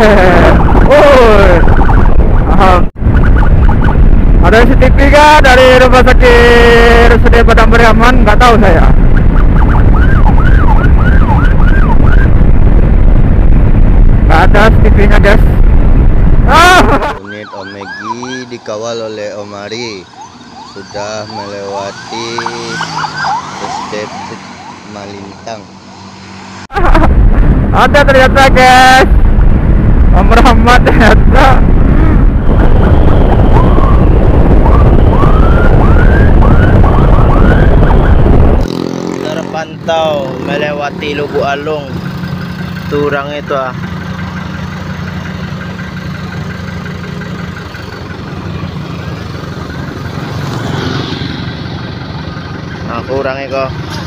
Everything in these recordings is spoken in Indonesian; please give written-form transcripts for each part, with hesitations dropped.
Woi. Ada CCTV kah dari rumah sakit RSUD Padang Pariaman? Nggak tahu saya. Nggak ada CCTV-nya, guys. Unit Omegi dikawal oleh Omari sudah melewati Step Malintang. Ada ternyata, guys. Om Rahmat ternyata. Terpantau melewati Lubuk Alung. Turang itu ah. Nah, kurang kok.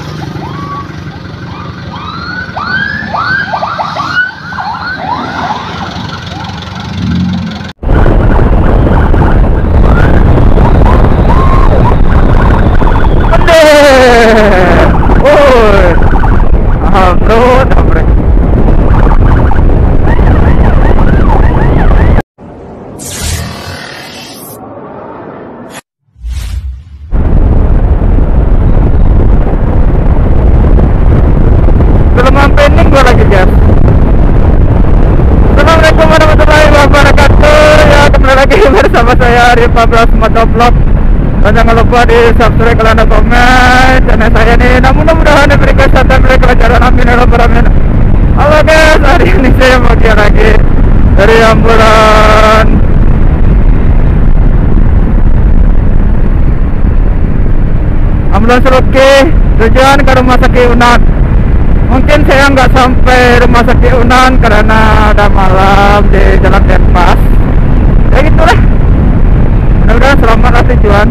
Bersama saya Arif Pablas Motovlog, dan jangan lupa di subscribe, kalau ada komen channel saya ini. Mudah-mudahan diberi kesehatan, diberi kelancaran, amin ya rabbal alamin. Halo guys, hari ini saya mau lagi dari ambulan. Ambulan Seroke, tujuan ke rumah sakit Unan. Mungkin saya nggak sampai rumah sakit Unan karena ada malam di Jalan Denpas. Ya gitulah. Mudah-mudahan selamat lah tujuan.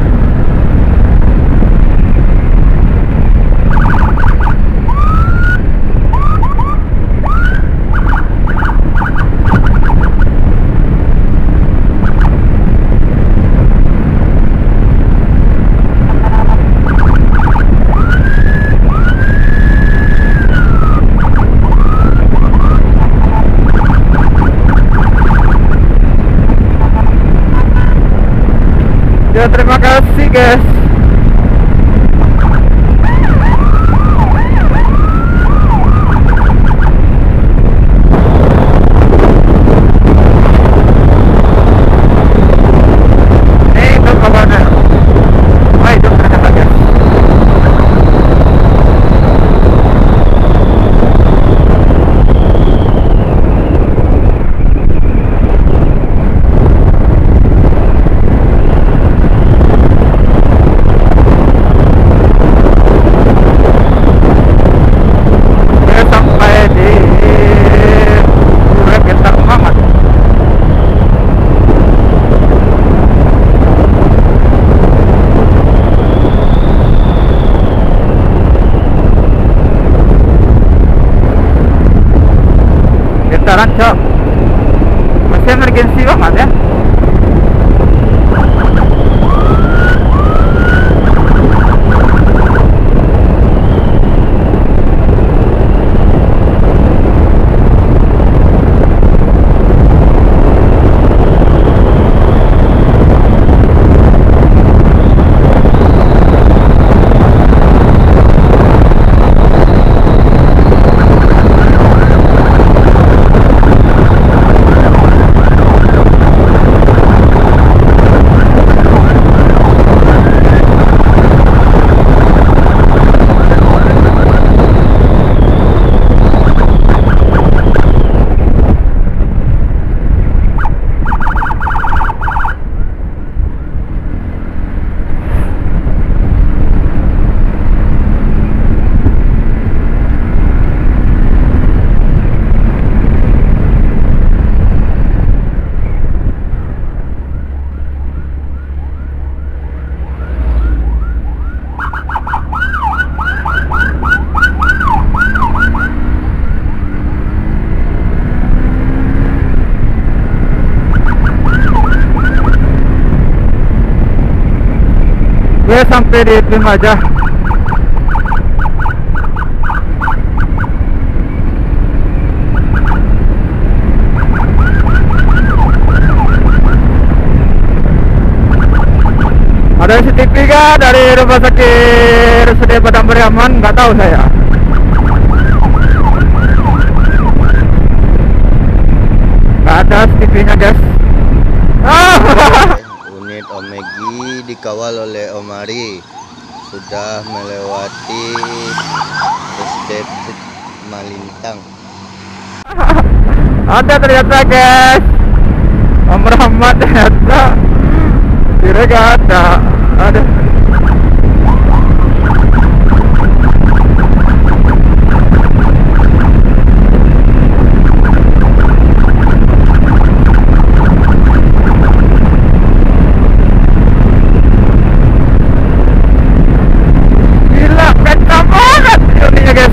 Ya, terima kasih guys. Itu kabarnya. Wah, itu ternyata guys. Getaran cok, masih emergensi banget ya. Gue sampai di Pimaja. Ada CCTV kah dari rumah sakit RSUD Padang Pariaman? Nggak tahu saya. Nggak ada CCTV-nya guys. Unit Omegi dikawal oleh Omari sudah melewati Estate Malintang. Ada ternyata guys, Om Rahmat ternyata kira gak ada. Ada. Gila, kencang banget unitnya guys.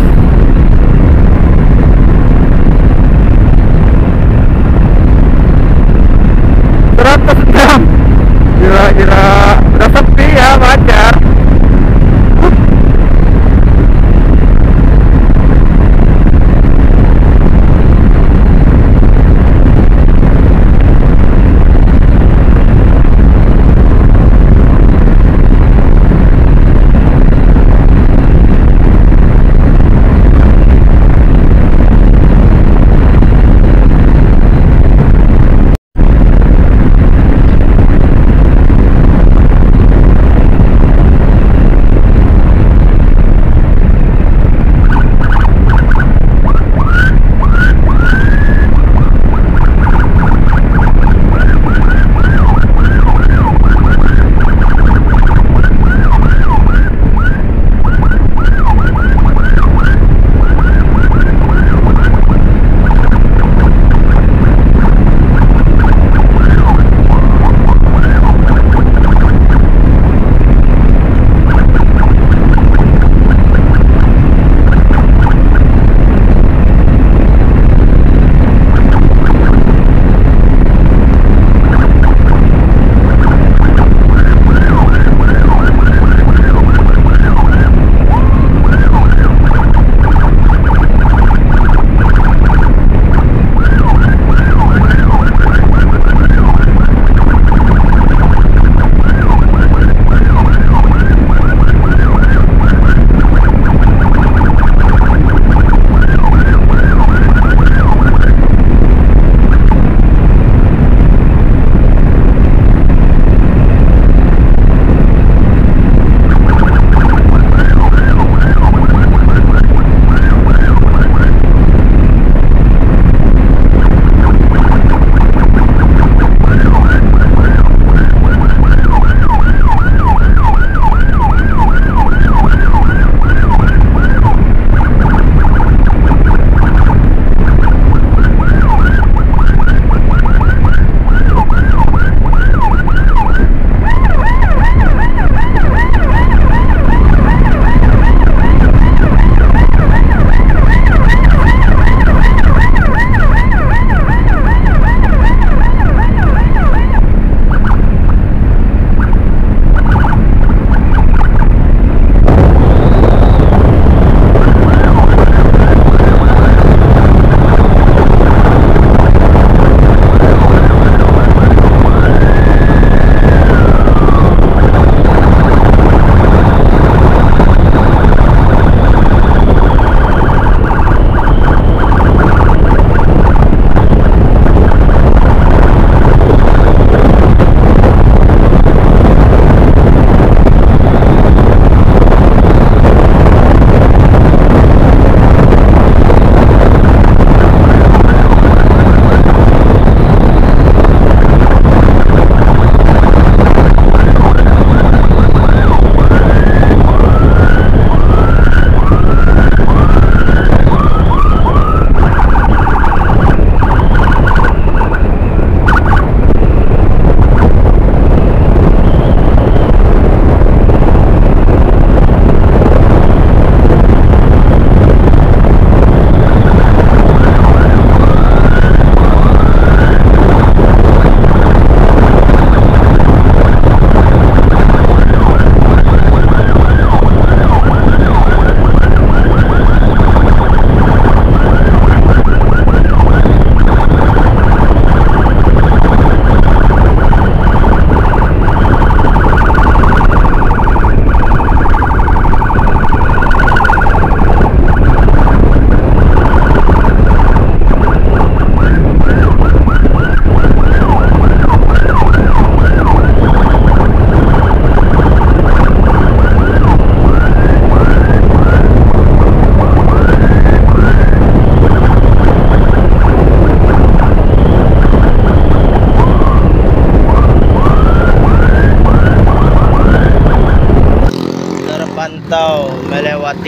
Kira-kira udah sepi ya, wajar.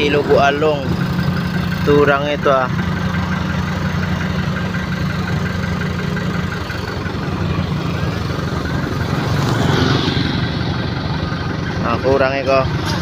melewati Lubuk Alung. Turang itu ah. Nah, kurang itu.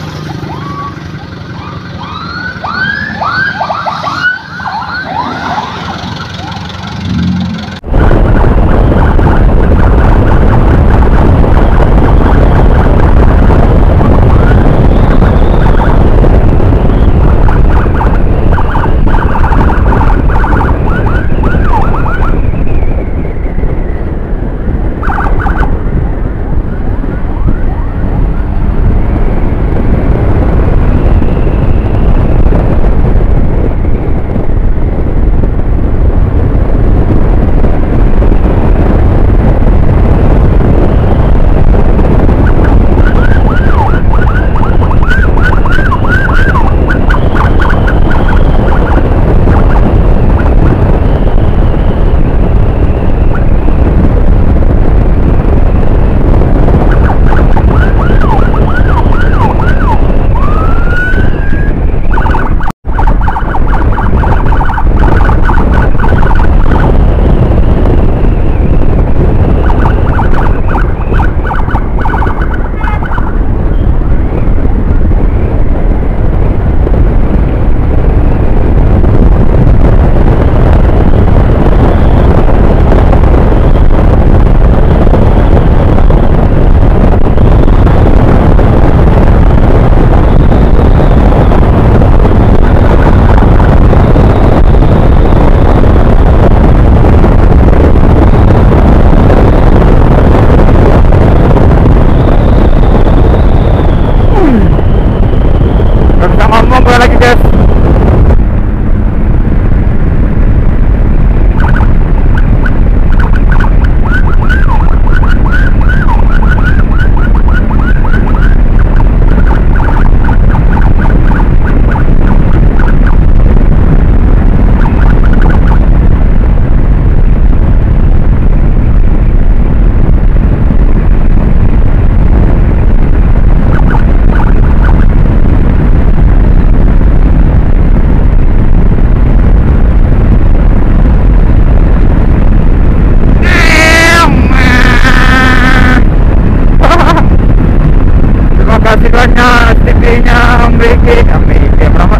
TV-nya Ambiki berapa?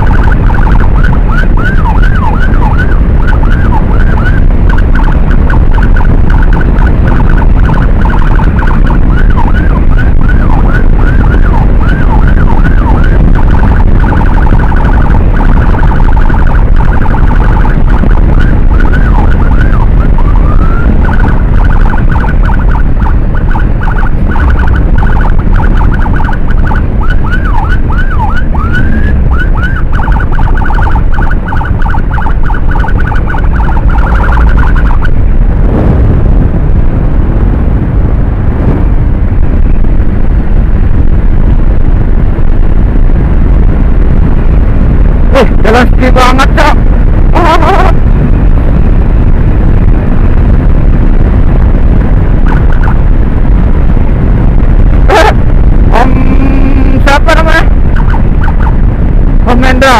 Jalan sepi banget, Cak. Siapa namanya? Om Mendra.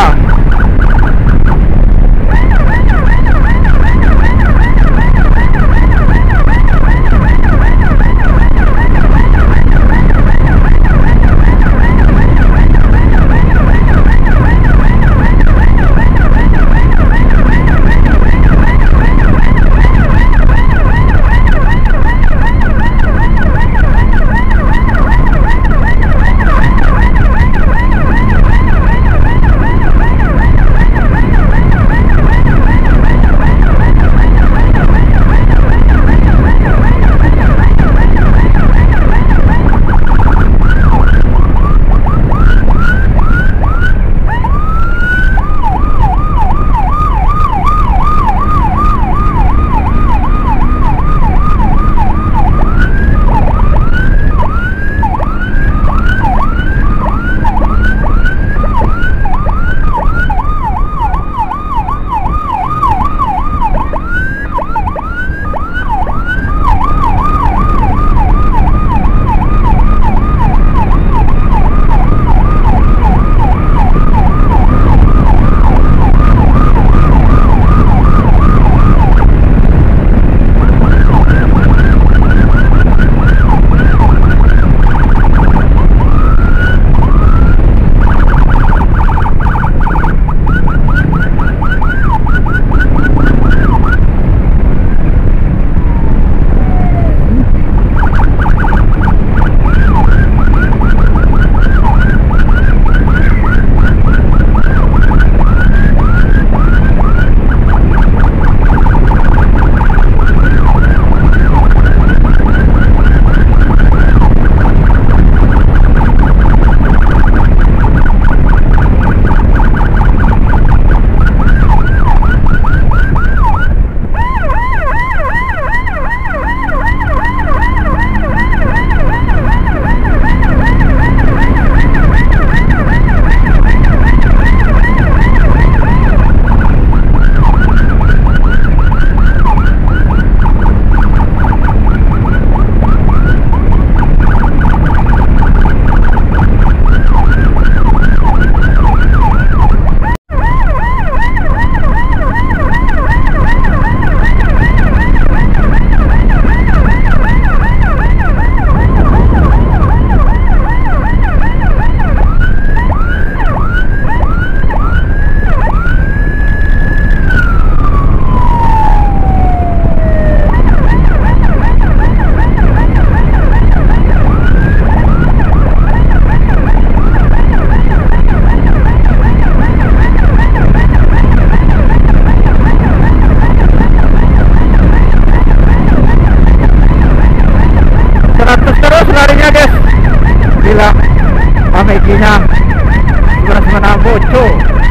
ya. Meginya beras mana boco.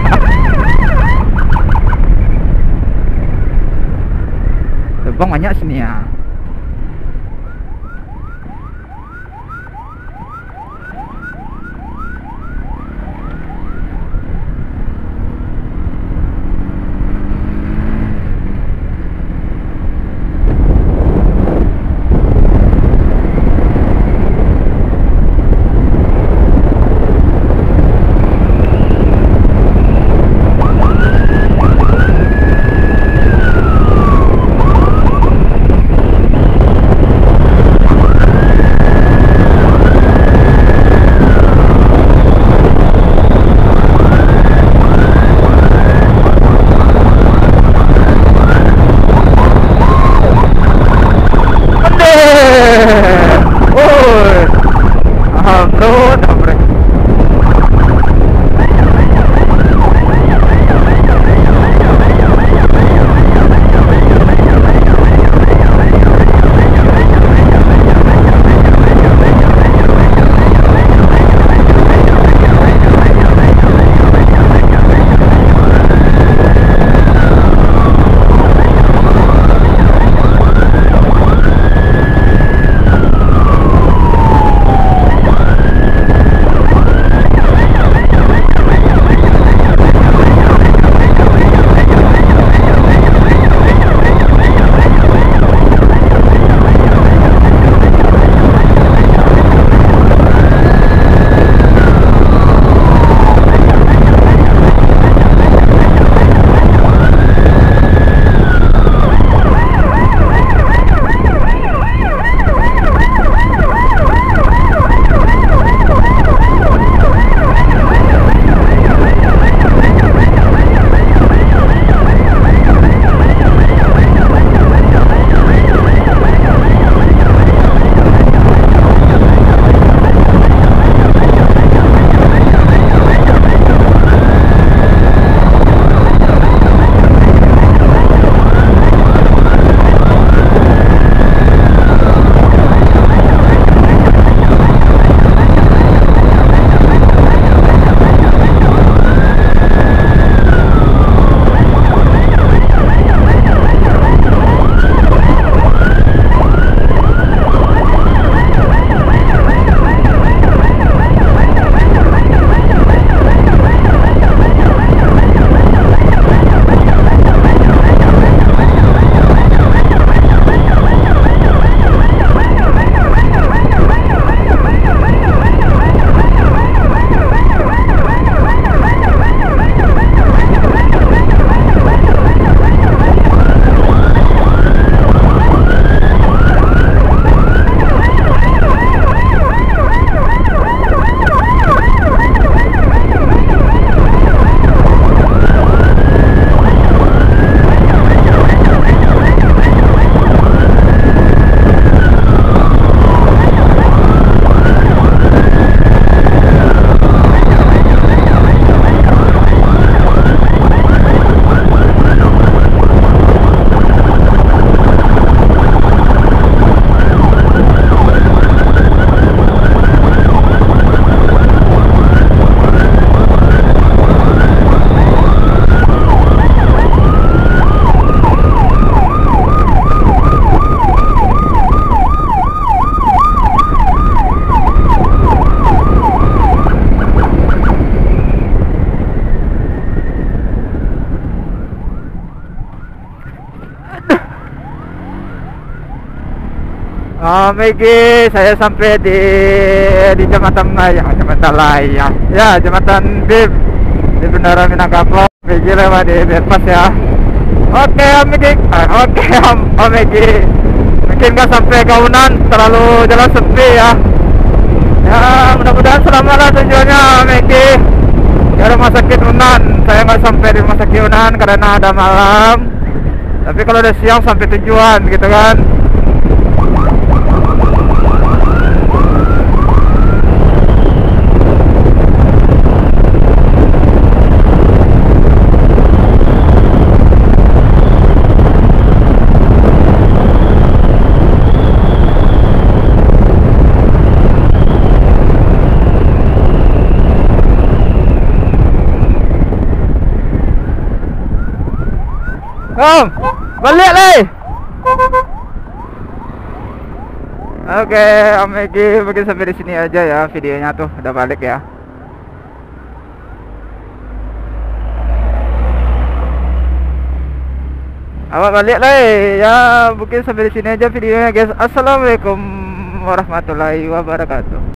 Bang banyak sini ya. Megi, saya sampai di Jembatan Layang, Jembatan Layang. Ya, Jembatan BIM di Bandara Minangkabau. Megi lewat di bypass ya. Oke, Megi. Oke, Megi. Mungkin nggak sampai Kaunan, terlalu jalan sepi ya. Ya, mudah-mudahan selamatlah tujuannya, Megi. Ke rumah sakit Unan. Saya nggak sampai di rumah sakit Unan karena ada malam. Tapi kalau udah siang sampai tujuan, gitu kan. Om, balik leh. Oke, Om Egi mungkin sampai di sini aja ya videonya tuh, udah balik ya. Awak balik lah ya, mungkin sampai di sini aja videonya guys. Assalamualaikum warahmatullahi wabarakatuh.